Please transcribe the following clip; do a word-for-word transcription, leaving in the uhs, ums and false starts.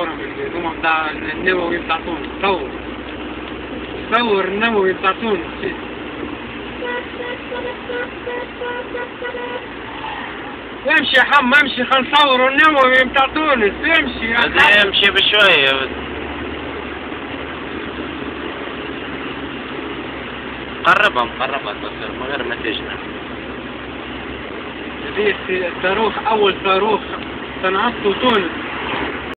صورة من الجمعة بتاع النووي بتاع تونس. صور صور النووي بتاع تونس. امشي يا حم امشي، خل نصوروا النووي بتاع تونس. امشي يا حم امشي بشوية. قربها مقربها تصير من غير ما تجنح. هذه صاروخ، أول صاروخ صنعته تونس.